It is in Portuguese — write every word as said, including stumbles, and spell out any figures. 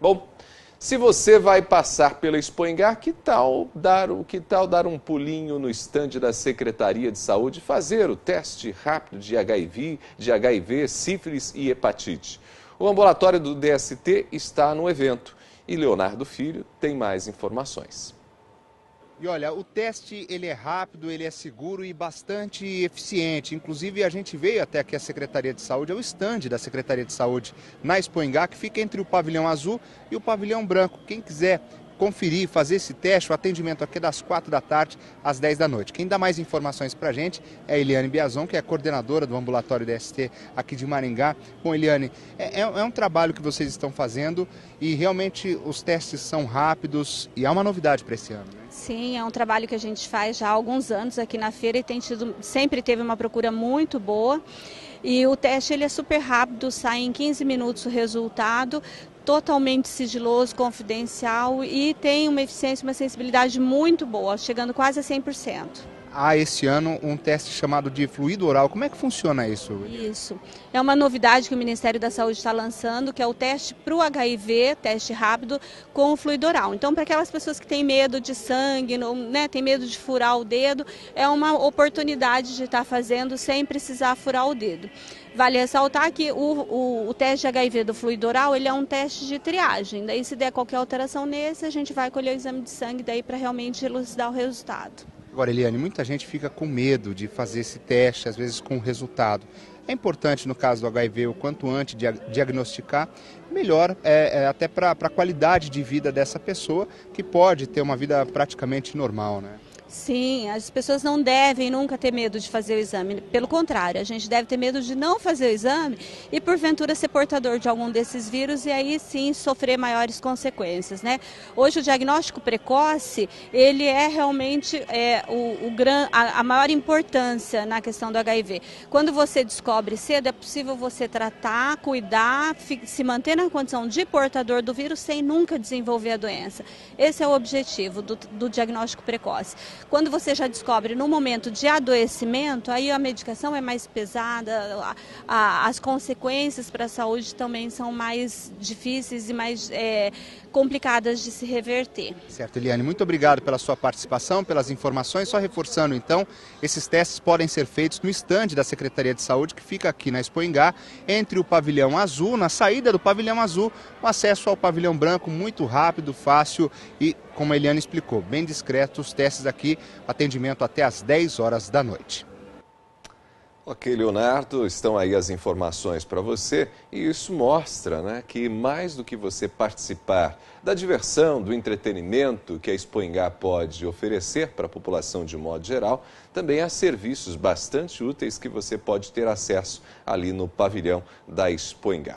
Bom, se você vai passar pela Expoingá, que tal dar, que tal dar um pulinho no estande da Secretaria de Saúde e fazer o teste rápido de H I V, de H I V, sífilis e hepatite? O ambulatório do D S T está no evento e Leonardo Filho tem mais informações. E olha, o teste ele é rápido, ele é seguro e bastante eficiente. Inclusive a gente veio até aqui a Secretaria de Saúde, é o estande da Secretaria de Saúde na Expoingá, que fica entre o pavilhão azul e o pavilhão branco. Quem quiser conferir, fazer esse teste, o atendimento aqui é das quatro da tarde às dez da noite. Quem dá mais informações pra gente é a Eliane Biazon, que é a coordenadora do ambulatório D S T aqui de Maringá. Bom, Eliane, é, é um trabalho que vocês estão fazendo e realmente os testes são rápidos e há uma novidade para esse ano, né? Sim, é um trabalho que a gente faz já há alguns anos aqui na feira e tem tido, sempre teve uma procura muito boa. E o teste ele é super rápido, sai em quinze minutos o resultado, totalmente sigiloso, confidencial e tem uma eficiência e uma sensibilidade muito boa, chegando quase a cem por cento. Há esse ano um teste chamado de fluido oral. Como é que funciona isso? Isso. É uma novidade que o Ministério da Saúde está lançando, que é o teste para o H I V, teste rápido, com o fluido oral. Então, para aquelas pessoas que têm medo de sangue, não, né, tem medo de furar o dedo, é uma oportunidade de estar fazendo sem precisar furar o dedo. Vale ressaltar que o, o, o teste de H I V do fluido oral, ele é um teste de triagem. Daí, se der qualquer alteração nesse, a gente vai colher o exame de sangue daí para realmente elucidar o resultado. Agora, Eliane, muita gente fica com medo de fazer esse teste, às vezes com resultado. É importante, no caso do H I V, o quanto antes diagnosticar, melhor é, é, até para a qualidade de vida dessa pessoa, que pode ter uma vida praticamente normal, né? Sim, as pessoas não devem nunca ter medo de fazer o exame. Pelo contrário, a gente deve ter medo de não fazer o exame e, porventura, ser portador de algum desses vírus e aí sim sofrer maiores consequências, né? Hoje o diagnóstico precoce, ele é realmente é, o, o gran, a, a maior importância na questão do H I V. Quando você descobre cedo, é possível você tratar, cuidar, se manter na condição de portador do vírus sem nunca desenvolver a doença. Esse é o objetivo do, do diagnóstico precoce. Quando você já descobre no momento de adoecimento, aí a medicação é mais pesada, a, a, as consequências para a saúde também são mais difíceis e mais é, complicadas de se reverter. Certo, Eliane, muito obrigado pela sua participação, pelas informações. Só reforçando então, esses testes podem ser feitos no estande da Secretaria de Saúde, que fica aqui na Expoingá, entre o pavilhão azul, na saída do pavilhão azul, o acesso ao pavilhão branco muito rápido, fácil e, como a Eliane explicou, bem discreto, os testes aqui, atendimento até às dez horas da noite. Ok, Leonardo, estão aí as informações para você e isso mostra, né, que mais do que você participar da diversão, do entretenimento que a Expoingá pode oferecer para a população de modo geral, também há serviços bastante úteis que você pode ter acesso ali no pavilhão da Expoingá.